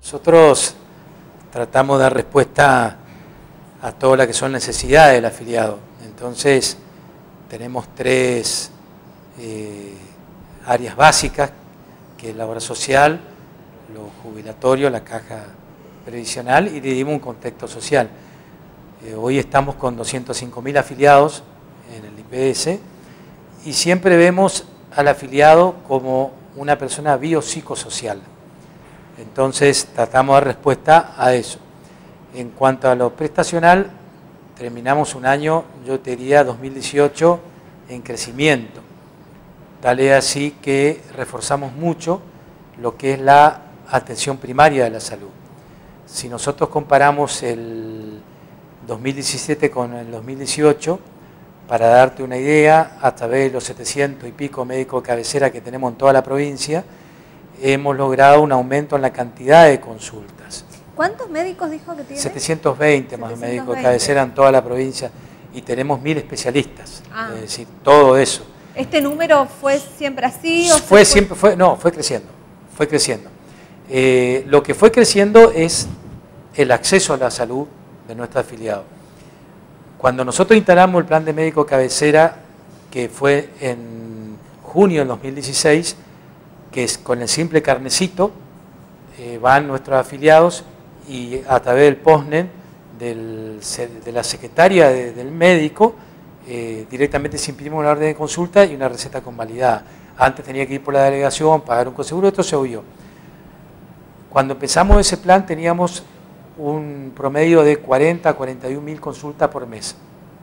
Nosotros tratamos de dar respuesta a todas las que son necesidades del afiliado. Entonces, tenemos tres áreas básicas, que es la obra social, lo jubilatorio, la caja previsional, y dividimos un contexto social. Hoy estamos con 205.000 afiliados en el IPS y siempre vemos al afiliado como una persona biopsicosocial. Entonces tratamos de dar respuesta a eso. En cuanto a lo prestacional, terminamos un año, yo te diría 2018, en crecimiento. Tal es así que reforzamos mucho lo que es la atención primaria de la salud. Si nosotros comparamos el 2017 con el 2018, para darte una idea, a través de los 700 y pico médicos de cabecera que tenemos en toda la provincia, hemos logrado un aumento en la cantidad de consultas. ¿Cuántos médicos dijo que tiene? 720 más médicos de cabecera en toda la provincia y tenemos 1000 especialistas, es decir, todo eso. ¿Este número fue siempre así? No, fue creciendo. Lo que fue creciendo es el acceso a la salud de nuestros afiliados. Cuando nosotros instalamos el plan de médico cabecera, que fue en junio del 2016, que es con el simple carnecito, van nuestros afiliados y a través del POSNET de la secretaria del médico, directamente se imprime una orden de consulta y una receta convalidada. Antes tenía que ir por la delegación, pagar un conseguro, esto se obvió. Cuando empezamos ese plan teníamos un promedio de 40 a 41.000 consultas por mes.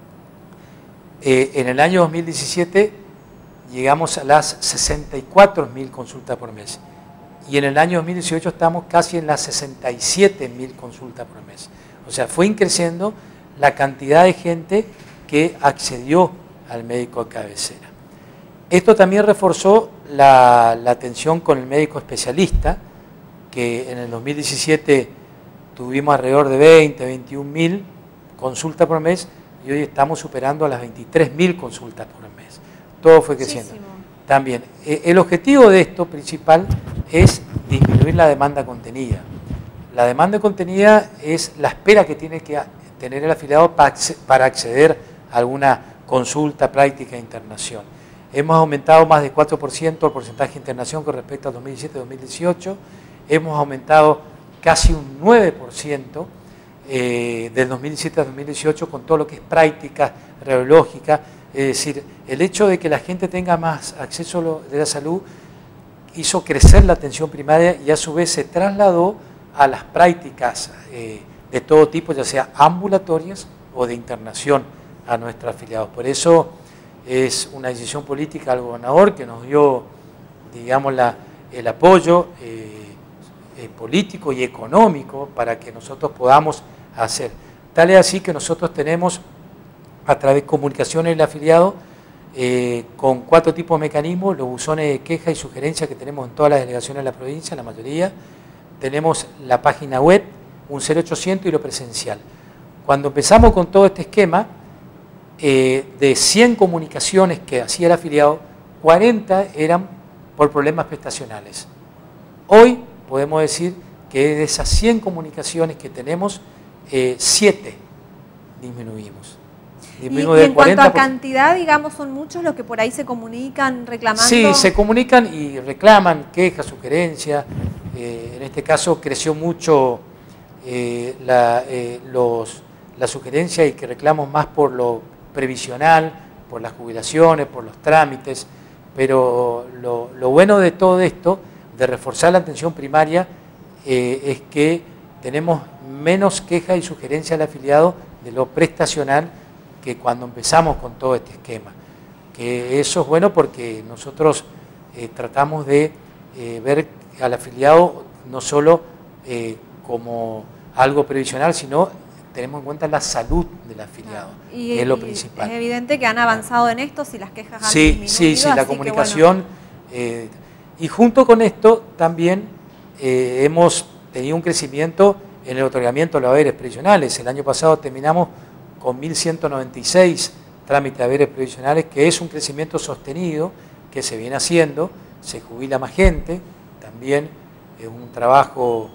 En el año 2017 llegamos a las 64.000 consultas por mes y en el año 2018 estamos casi en las 67.000 consultas por mes. O sea, fue creciendo la cantidad de gente que accedió al médico de cabecera. Esto también reforzó la atención con el médico especialista, que en el 2017 tuvimos alrededor de 21.000 consultas por mes y hoy estamos superando a las 23.000 consultas por mes. Todo fue creciendo. Muchísimo. También, el objetivo de esto principal es disminuir la demanda contenida. La demanda contenida es la espera que tiene que tener el afiliado para acceder a alguna consulta, práctica e internación. Hemos aumentado más de 4% el porcentaje de internación con respecto al 2017-2018. Hemos aumentado casi un 9% del 2017 al 2018 con todo lo que es práctica radiológica. Es decir, el hecho de que la gente tenga más acceso a la salud hizo crecer la atención primaria y a su vez se trasladó a las prácticas de todo tipo, ya sea ambulatorias o de internación a nuestros afiliados. Por eso es una decisión política del gobernador que nos dio, digamos, el apoyo político y económico para que nosotros podamos hacer. Tal es así que nosotros tenemos a través de comunicaciones del afiliado con 4 tipos de mecanismos, los buzones de queja y sugerencia que tenemos en todas las delegaciones de la provincia, la mayoría. Tenemos la página web, un 0800 y lo presencial. Cuando empezamos con todo este esquema, de 100 comunicaciones que hacía el afiliado, 40 eran por problemas prestacionales. Hoy podemos decir que de esas 100 comunicaciones que tenemos, 7 disminuimos. Y en cuanto a cantidad, digamos, son muchos los que por ahí se comunican reclamando. Sí, se comunican y reclaman quejas, sugerencias. En este caso creció mucho la sugerencia y que reclamos más por lo previsional, por las jubilaciones, por los trámites. Pero lo bueno de todo esto, de reforzar la atención primaria, es que tenemos menos quejas y sugerencias al afiliado de lo prestacional que cuando empezamos con todo este esquema. Que eso es bueno porque nosotros tratamos de ver al afiliado no solo como algo previsional, sino tenemos en cuenta la salud del afiliado, que es lo principal. Es evidente que han avanzado en esto, si las quejas han disminuido. Sí, la comunicación. Bueno. Y junto con esto también hemos tenido un crecimiento en el otorgamiento de los haberes previsionales. El año pasado terminamos con 1.196 trámites de haberes previsionales, que es un crecimiento sostenido que se viene haciendo, se jubila más gente, también es un trabajo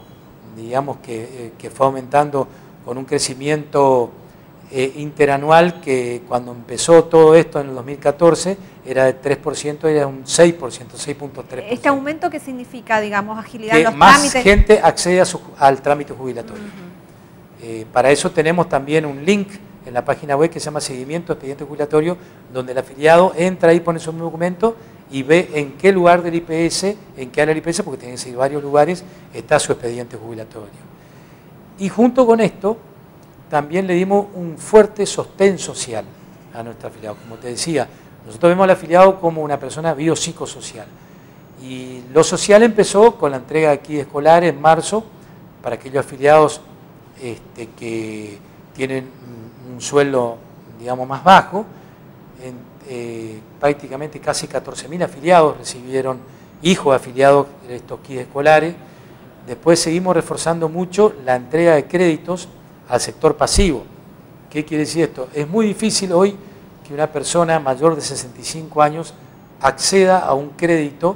digamos que fue aumentando con un crecimiento interanual que cuando empezó todo esto en el 2014 era de 3%, era un 6%, 6.3%. ¿Este aumento qué significa, digamos, agilidad en los más trámites? Más gente accede al trámite jubilatorio. Para eso tenemos también un link en la página web que se llama Seguimiento Expediente Jubilatorio, donde el afiliado entra ahí, pone su documento y ve en qué lugar del IPS, en qué área del IPS, porque tiene que ser varios lugares, está su expediente jubilatorio. Y junto con esto, también le dimos un fuerte sostén social a nuestro afiliado. Como te decía, nosotros vemos al afiliado como una persona biopsicosocial. Y lo social empezó con la entrega de kits escolares en marzo, para aquellos afiliados que tienen un sueldo, digamos, más bajo. Prácticamente casi 14.000 afiliados recibieron, hijos de afiliados, estos kits escolares. Después seguimos reforzando mucho la entrega de créditos al sector pasivo. ¿Qué quiere decir esto? Es muy difícil hoy que una persona mayor de 65 años acceda a un crédito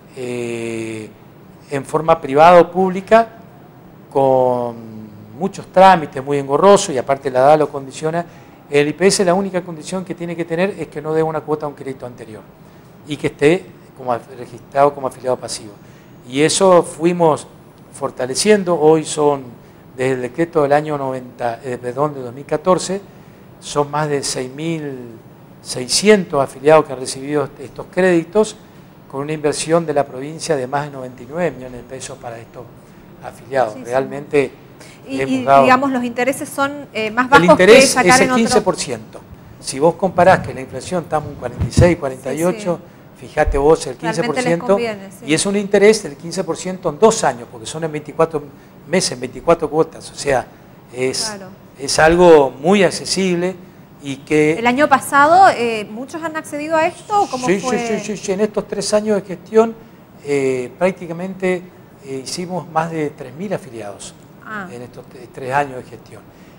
en forma privada o pública con muchos trámites, muy engorroso, y aparte la edad lo condiciona. El IPS, la única condición que tiene que tener es que no dé una cuota a un crédito anterior y que esté registrado como afiliado pasivo. Y eso fuimos fortaleciendo. Hoy son, desde el decreto del año de 2014, son más de 6.600 afiliados que han recibido estos créditos, con una inversión de la provincia de más de 99 millones de pesos para estos afiliados. Sí, realmente... Y digamos, los intereses son más bajos. El interés que sacar es el 15%. Si vos comparás que la inflación está en 46, 48, fíjate vos el 15%, conviene, y es un interés del 15% en 2 años, porque son en 24 meses, en 24 cuotas, o sea, es algo muy accesible y que... ¿El año pasado muchos han accedido a esto? ¿Cómo fue? Sí, en estos 3 años de gestión prácticamente hicimos más de 3.000 afiliados. En estos 3 años de gestión.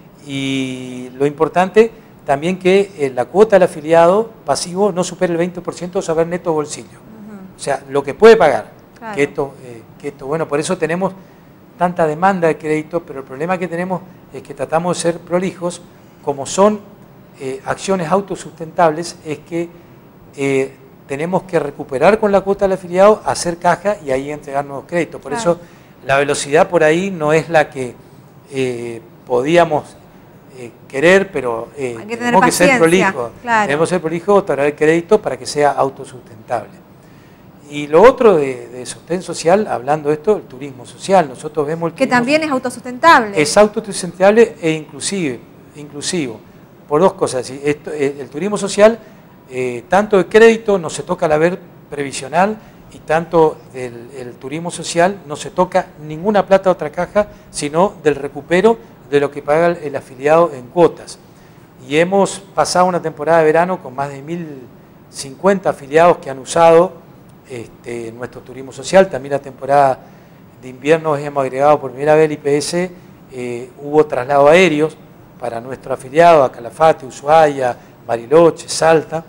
Y lo importante también que la cuota del afiliado pasivo no supere el 20% de su haber neto bolsillo. O sea, lo que puede pagar. Claro. Bueno, por eso tenemos tanta demanda de crédito, pero el problema que tenemos es que tratamos de ser prolijos. Como son acciones autosustentables, es que tenemos que recuperar con la cuota del afiliado, hacer caja y ahí entregar nuevos créditos. Por eso la velocidad por ahí no es la que podíamos querer, pero tenemos que ser prolijos. Claro. Tenemos que ser prolijos, otorgar el crédito para que sea autosustentable. Y lo otro de sostén social, hablando de esto, el turismo social. Nosotros vemos el turismo, que también es autosustentable. Es autosustentable e inclusivo. Por 2 cosas. El turismo social, tanto el crédito no se toca el haber previsional, y tanto el turismo social no se toca ninguna plata de otra caja, sino del recupero de lo que paga el afiliado en cuotas. Y hemos pasado una temporada de verano con más de 1.050 afiliados que han usado nuestro turismo social. También la temporada de invierno hemos agregado por primera vez el IPS, hubo traslado aéreos para nuestros afiliados a Calafate, Ushuaia, Bariloche, Salta,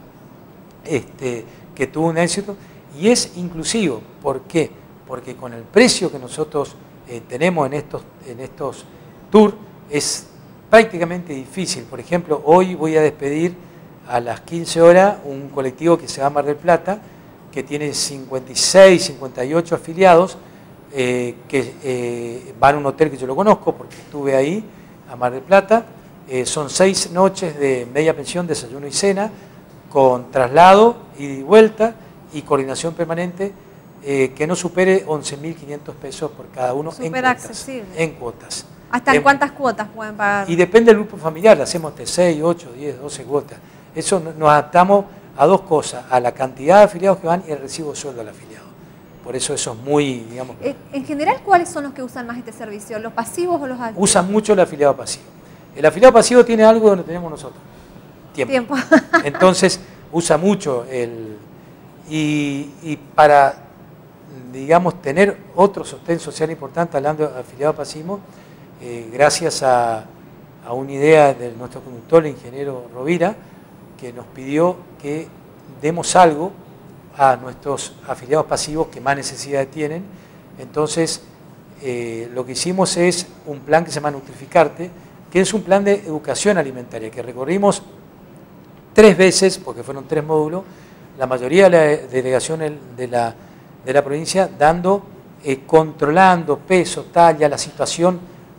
que tuvo un éxito. Y es inclusivo. ¿Por qué? Porque con el precio que nosotros tenemos en estos tours es prácticamente difícil. Por ejemplo, hoy voy a despedir a las 15 horas un colectivo que se va a Mar del Plata, que tiene 56, 58 afiliados, que van a un hotel que yo lo conozco porque estuve ahí, a Mar del Plata. Son 6 noches de media pensión, desayuno y cena, con traslado, ida y vuelta, y coordinación permanente, que no supere 11.500 pesos por cada uno en cuotas. ¿Hasta en cuántas cuotas pueden pagar? Y depende del grupo familiar, hacemos de 6, 8, 10, 12 cuotas. Eso nos adaptamos a 2 cosas, a la cantidad de afiliados que van y el recibo de sueldo al afiliado. Por eso es muy, digamos... En general, ¿cuáles son los que usan más este servicio? ¿Los pasivos o los activos? Usan mucho el afiliado pasivo. El afiliado pasivo tiene algo que no tenemos nosotros. Tiempo. Entonces, usa mucho y para, digamos, tener otro sostén social importante, hablando de afiliado pasivo, gracias a una idea de nuestro conductor, el ingeniero Rovira, que nos pidió que demos algo a nuestros afiliados pasivos que más necesidad tienen. Entonces, lo que hicimos es un plan que se llama Nutrificarte, que es un plan de educación alimentaria, que recorrimos 3 veces, porque fueron 3 módulos, la mayoría de la delegación de la provincia, controlando peso, talla, la situación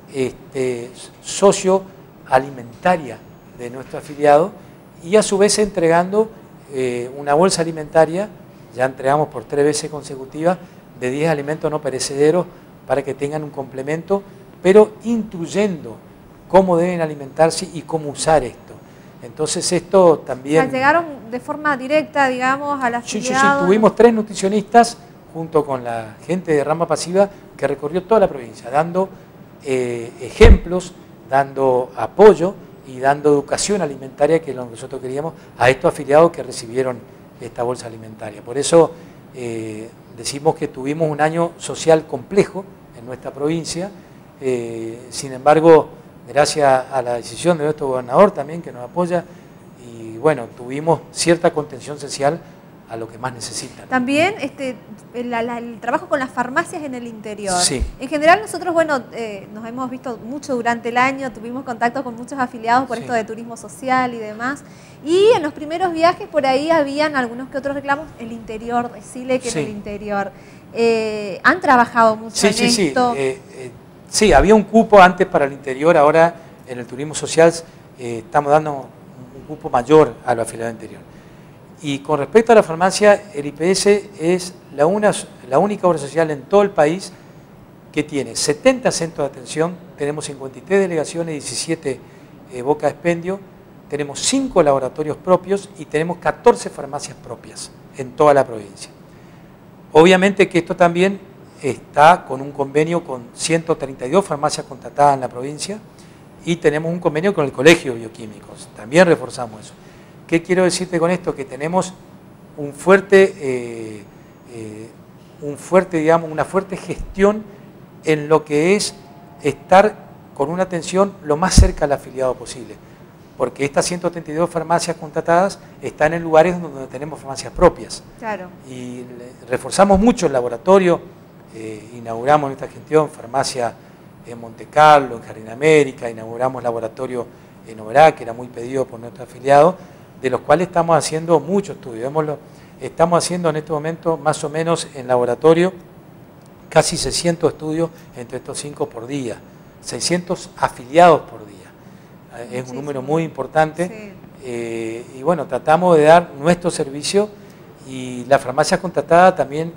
socioalimentaria de nuestro afiliado, y a su vez entregando una bolsa alimentaria, ya entregamos por 3 veces consecutivas, de 10 alimentos no perecederos para que tengan un complemento, pero instruyendo cómo deben alimentarse y cómo usar esto. Entonces esto también... O sea, llegaron de forma directa, digamos, a la afiliado. Sí, tuvimos 3 nutricionistas junto con la gente de Rama Pasiva que recorrió toda la provincia, dando ejemplos, dando apoyo y dando educación alimentaria, que es lo que nosotros queríamos, a estos afiliados que recibieron esta bolsa alimentaria. Por eso decimos que tuvimos un año social complejo en nuestra provincia, sin embargo, gracias a la decisión de nuestro gobernador también, que nos apoya, y bueno, tuvimos cierta contención social a lo que más necesitan. También el trabajo con las farmacias en el interior. Sí. En general nosotros, bueno, nos hemos visto mucho durante el año, tuvimos contacto con muchos afiliados por esto de turismo social y demás, y en los primeros viajes por ahí habían algunos que otros reclamos, el interior, decirle que en el interior. ¿Han trabajado mucho en esto? Sí, había un cupo antes para el interior, ahora en el turismo social estamos dando un cupo mayor a los afiliados interior. Y con respecto a la farmacia, el IPS es la única obra social en todo el país que tiene 70 centros de atención, tenemos 53 delegaciones, 17 boca de expendio, tenemos 5 laboratorios propios y tenemos 14 farmacias propias en toda la provincia. Obviamente que esto también está con un convenio con 132 farmacias contratadas en la provincia y tenemos un convenio con el Colegio de Bioquímicos, también reforzamos eso. ¿Qué quiero decirte con esto? Que tenemos una fuerte gestión en lo que es estar con una atención lo más cerca al afiliado posible, porque estas 132 farmacias contratadas están en lugares donde tenemos farmacias propias. Claro. Y reforzamos mucho el laboratorio, inauguramos en esta gestión farmacia en Monte Carlo, en Jardín América, inauguramos laboratorio en Oberá, que era muy pedido por nuestros afiliados, de los cuales estamos haciendo muchos estudios. Estamos haciendo en este momento más o menos en laboratorio casi 600 estudios entre estos 5 por día, 600 afiliados por día. Es un número muy importante. Y bueno, tratamos de dar nuestro servicio y la farmacia contratada también,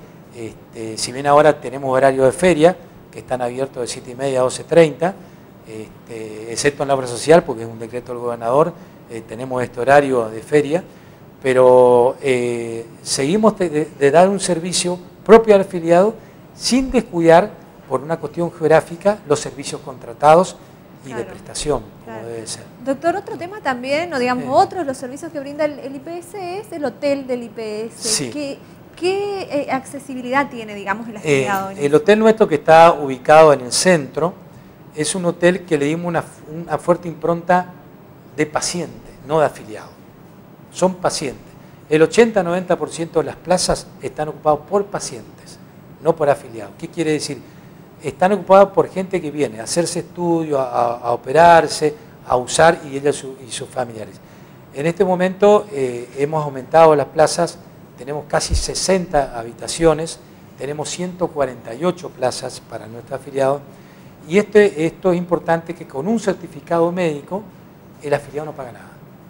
si bien ahora tenemos horario de feria, que están abiertos de 7:30 a 12:30, excepto en la obra social, porque es un decreto del gobernador, tenemos este horario de feria, pero seguimos de dar un servicio propio al afiliado sin descuidar, por una cuestión geográfica, los servicios contratados y de prestación, como debe ser. Doctor, otro tema también, o digamos otros los servicios que brinda el IPS es el hotel del IPS. Sí. ¿Qué accesibilidad tiene, digamos, el afiliado? El hotel nuestro, que está ubicado en el centro, es un hotel que le dimos una fuerte impronta de paciente, no de afiliado. Son pacientes. El 80-90% de las plazas están ocupadas por pacientes, no por afiliados. ¿Qué quiere decir? Están ocupadas por gente que viene a hacerse estudios, a operarse, a usar, y ella y sus familiares. En este momento hemos aumentado las plazas, tenemos casi 60 habitaciones, tenemos 148 plazas para nuestros afiliados, y esto es importante, que con un certificado médico el afiliado no paga nada.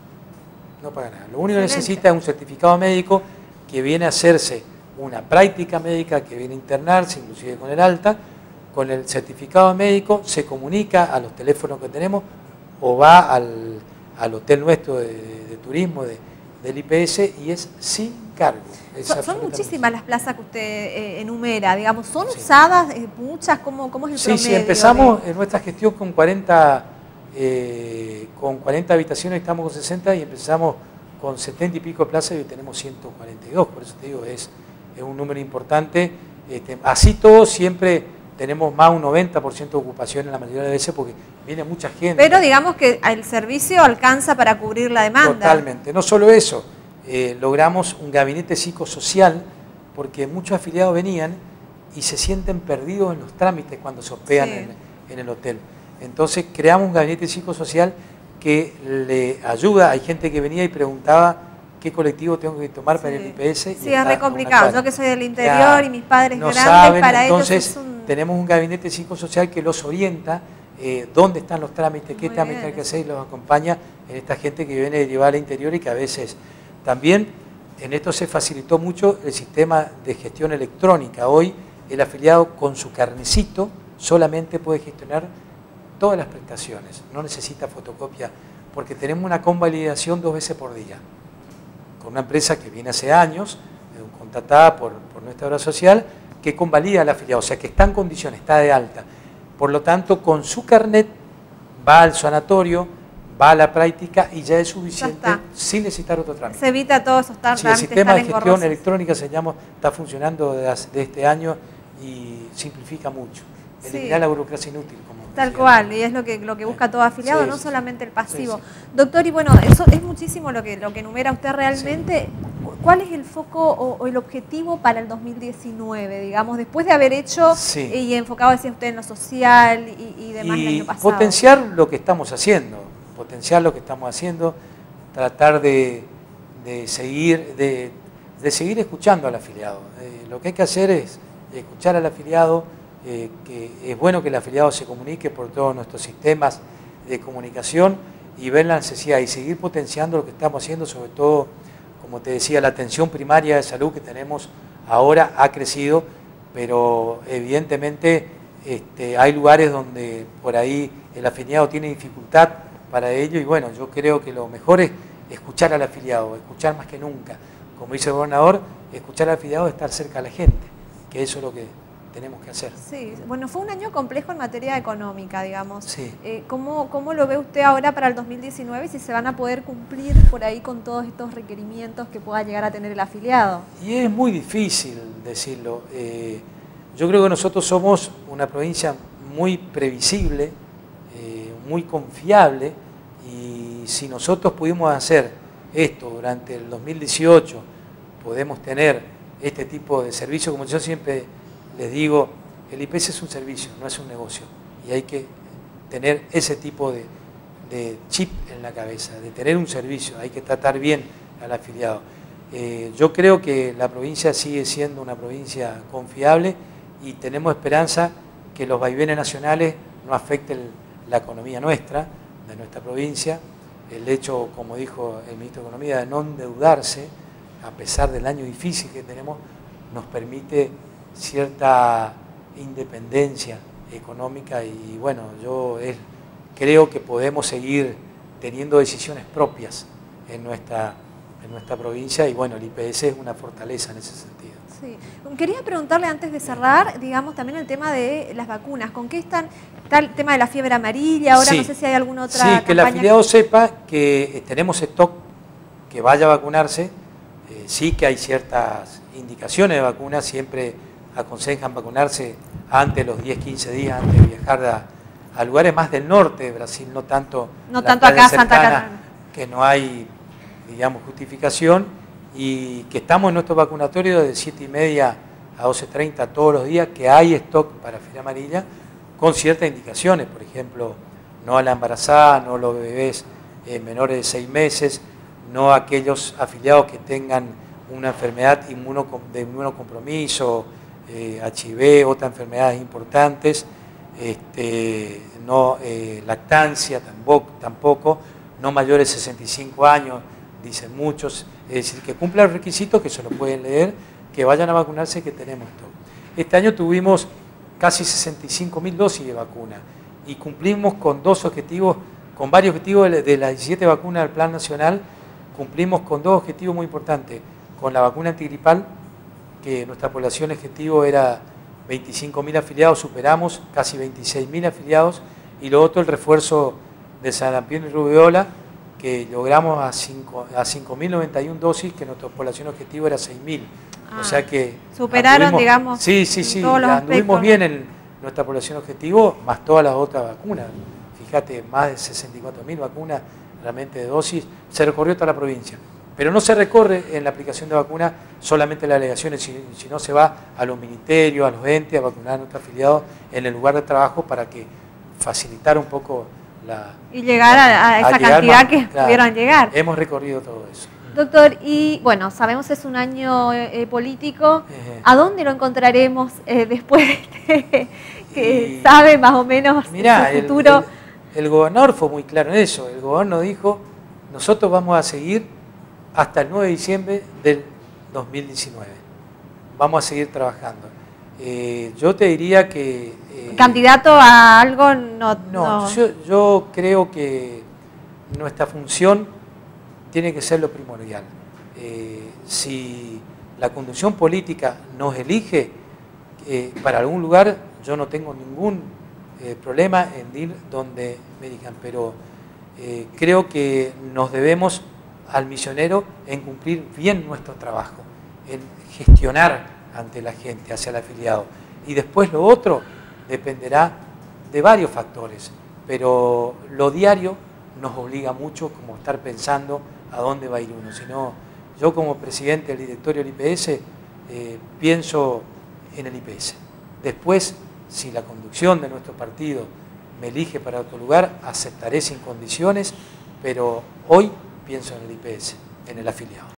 No paga nada. Lo único que necesita es un certificado médico que viene a hacerse una práctica médica, que viene a internarse, inclusive con el alta. Con el certificado médico se comunica a los teléfonos que tenemos o va al hotel nuestro de turismo del IPS, y es sin cargo. Son muchísimas las plazas que usted enumera, digamos, ¿son usadas muchas? ¿Cómo es el promedio? Sí, empezamos en nuestra gestión con 40 habitaciones, estamos con 60, y empezamos con 70 y pico de plazas y hoy tenemos 142, por eso te digo, es un número importante. Así todo, siempre tenemos más de un 90% de ocupación en la mayoría de veces, porque viene mucha gente. Pero digamos que el servicio alcanza para cubrir la demanda. Totalmente. No solo eso, logramos un gabinete psicosocial, porque muchos afiliados venían y se sienten perdidos en los trámites cuando se hospedan Sí. en el hotel. Entonces creamos un gabinete psicosocial que le ayuda. Hay gente que venía y preguntaba qué colectivo tengo que tomar para el IPS. Sí, es re complicado. Yo que soy del interior y mis padres no grandes, saben, para entonces ellos es un... tenemos un gabinete psicosocial que los orienta, dónde están los trámites, qué Muy trámites bien, hay que hacer, y los acompaña en esta gente que viene derivada al interior y que a veces también en esto se facilitó mucho el sistema de gestión electrónica. Hoy el afiliado con su carnecito solamente puede gestionar todas las prestaciones, no necesita fotocopia, porque tenemos una convalidación 2 veces por día, con una empresa que viene hace años, contratada por nuestra obra social, que convalida al afiliado, o sea que está en condiciones, está de alta. Por lo tanto, con su carnet va al sanatorio, va a la práctica y ya es suficiente sin necesitar otro trámite. Se evita todos esos trámites. Sí, el sistema de gestión electrónica está funcionando desde este año y simplifica mucho. Eliminar la burocracia inútil. Tal cual, y es lo que busca todo afiliado, no solamente el pasivo. Sí. Doctor, y bueno, eso es muchísimo lo que enumera usted realmente. Sí. ¿Cuál es el foco o el objetivo para el 2019, digamos, después de haber hecho y enfocado, decía usted, en lo social y demás el año pasado? Potenciar lo que estamos haciendo, tratar de seguir escuchando al afiliado. Lo que hay que hacer es escuchar al afiliado, que es bueno que el afiliado se comunique por todos nuestros sistemas de comunicación y ver la necesidad y seguir potenciando lo que estamos haciendo, sobre todo, como te decía, la atención primaria de salud que tenemos ahora ha crecido, pero evidentemente hay lugares donde por ahí el afiliado tiene dificultad para ello y bueno, yo creo que lo mejor es escuchar al afiliado, escuchar más que nunca. Como dice el gobernador, escuchar al afiliado es estar cerca de la gente, que eso es lo que tenemos que hacer. Sí, bueno, fue un año complejo en materia económica, digamos. Sí. ¿Cómo lo ve usted ahora para el 2019 y si se van a poder cumplir por ahí con todos estos requerimientos que pueda llegar a tener el afiliado? Y es muy difícil decirlo. Yo creo que nosotros somos una provincia muy previsible, muy confiable, y si nosotros pudimos hacer esto durante el 2018, podemos tener este tipo de servicio, como yo siempre les digo, el IPS es un servicio, no es un negocio, y hay que tener ese tipo de chip en la cabeza, de tener un servicio, hay que tratar bien al afiliado. Yo creo que la provincia sigue siendo una provincia confiable y tenemos esperanza que los vaivenes nacionales no afecten la economía nuestra, de nuestra provincia. El hecho, como dijo el ministro de Economía, de no endeudarse, a pesar del año difícil que tenemos, nos permite cierta independencia económica y bueno, yo creo que podemos seguir teniendo decisiones propias en nuestra provincia y bueno, el IPS es una fortaleza en ese sentido. Sí. Quería preguntarle antes de cerrar, digamos, también el tema de las vacunas. ¿Con qué está el tema de la fiebre amarilla? Ahora no sé si hay alguna otra campaña. Sí, que el afiliado sepa que tenemos stock, que vaya a vacunarse. Sí que hay ciertas indicaciones de vacunas, siempre aconsejan vacunarse antes, los 10-15 días antes de viajar a lugares más del norte de Brasil, no tanto acá, Santa Catarina, que no hay, digamos, justificación, y que estamos en nuestro vacunatorio de 7:30 a 12:30 todos los días, que hay stock para fiebre amarilla, con ciertas indicaciones, por ejemplo, no a la embarazada, no a los bebés menores de 6 meses, no a aquellos afiliados que tengan una enfermedad de inmunocompromiso, HIV, otras enfermedades importantes, no lactancia tampoco, no mayores de 65 años, dicen muchos, es decir, que cumplan los requisitos, que se lo pueden leer, que vayan a vacunarse, que tenemos todo. Este año tuvimos casi 65.000 dosis de vacuna y cumplimos con varios objetivos de las 17 vacunas del Plan Nacional, cumplimos con 2 objetivos muy importantes, con la vacuna antigripal, que nuestra población objetivo era 25.000 afiliados, superamos casi 26.000 afiliados, y lo otro el refuerzo de sarampión y rubiola, que logramos a 5.091 dosis, que nuestra población objetivo era 6.000. O sea que superaron, digamos, sí, todos los anduvimos bien en nuestra población objetivo, más todas las otras vacunas. Fíjate, más de 64.000 vacunas realmente de dosis, se recorrió toda la provincia. Pero no se recorre en la aplicación de vacuna solamente las delegaciones, sino se va a los ministerios, a los entes, a vacunar a nuestros afiliados en el lugar de trabajo para que facilitar un poco y llegar a esa cantidad que pudieran llegar. Hemos recorrido todo eso. Doctor, y bueno, sabemos es un año político. ¿A dónde lo encontraremos después que sabe más o menos el futuro? El gobernador fue muy claro en eso. El gobernador dijo, nosotros vamos a seguir hasta el 9 de diciembre del 2019. Vamos a seguir trabajando. Yo te diría que... ¿Candidato a algo? No. Yo creo que nuestra función tiene que ser lo primordial. Si la conducción política nos elige para algún lugar, yo no tengo ningún problema en ir donde me digan, pero creo que nos debemos al misionero en cumplir bien nuestro trabajo, en gestionar ante la gente, hacia el afiliado. Y después lo otro dependerá de varios factores, pero lo diario nos obliga mucho como estar pensando a dónde va a ir uno. Si no, yo como presidente del directorio del IPS pienso en el IPS. Después, si la conducción de nuestro partido me elige para otro lugar, aceptaré sin condiciones, pero hoy pienso en el IPS, en el afiliado.